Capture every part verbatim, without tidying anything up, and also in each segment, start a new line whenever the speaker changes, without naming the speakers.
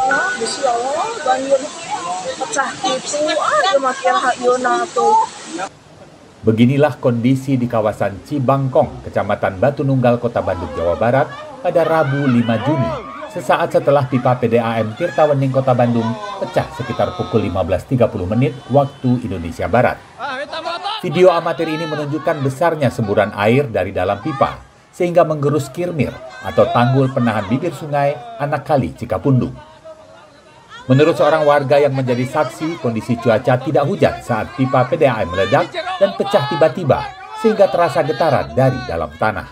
Wah, besi Allah, banjir pecah gitu, ah, makin hadyona tuh.
Beginilah kondisi di kawasan Cibangkong, Kecamatan Batu Nunggal, Kota Bandung, Jawa Barat pada Rabu lima Juni, sesaat setelah pipa P D A M Tirtawening, Kota Bandung pecah sekitar pukul lima belas tiga puluh menit waktu Indonesia Barat. Video amatir ini menunjukkan besarnya semburan air dari dalam pipa, sehingga menggerus kirmir atau tanggul penahan bibir sungai anak kali Cikapundung. Menurut seorang warga yang menjadi saksi, kondisi cuaca tidak hujan saat pipa P D A M meledak dan pecah tiba-tiba, sehingga terasa getaran dari dalam tanah.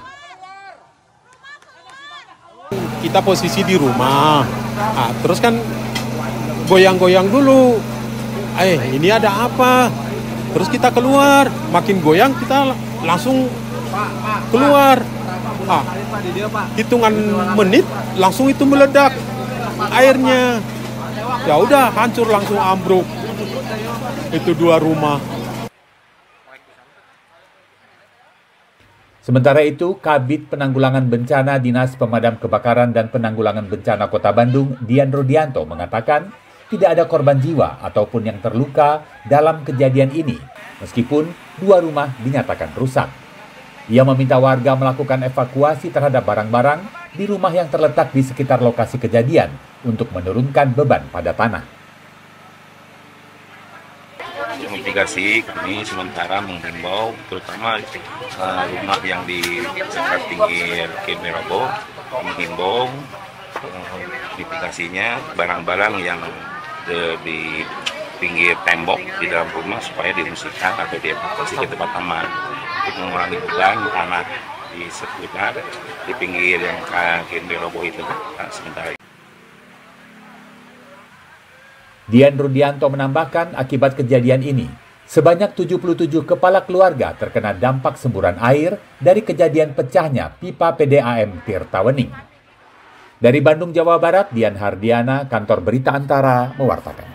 Kita posisi di rumah, nah, terus kan goyang-goyang dulu, eh ini ada apa? Terus kita keluar, makin goyang kita langsung keluar. Ah, hitungan menit langsung itu meledak airnya. Ya udah hancur langsung ambruk. Itu dua rumah.
Sementara itu, Kabid Penanggulangan Bencana Dinas Pemadam Kebakaran dan Penanggulangan Bencana Kota Bandung, Dian Rudianto, mengatakan tidak ada korban jiwa ataupun yang terluka dalam kejadian ini, meskipun dua rumah dinyatakan rusak. Ia meminta warga melakukan evakuasi terhadap barang-barang di rumah yang terletak di sekitar lokasi kejadian untuk menurunkan beban pada tanah.
Mitigasi kami sementara menghimbau terutama uh, rumah yang di dekat pinggir Kimirabo, menghimbau uh, mitigasinya barang-barang yang de, di pinggir tembok di dalam rumah supaya diungsikan atau dievakuasi ke tempat aman untuk mengurangi beban tanah di sekitar di pinggir yang Kimirabo itu uh, sementara.
Dian Rudianto menambahkan akibat kejadian ini, sebanyak tujuh puluh tujuh kepala keluarga terkena dampak semburan air dari kejadian pecahnya pipa P D A M Tirtawening. Dari Bandung, Jawa Barat, Dian Hardiana, Kantor Berita Antara, mewartakan.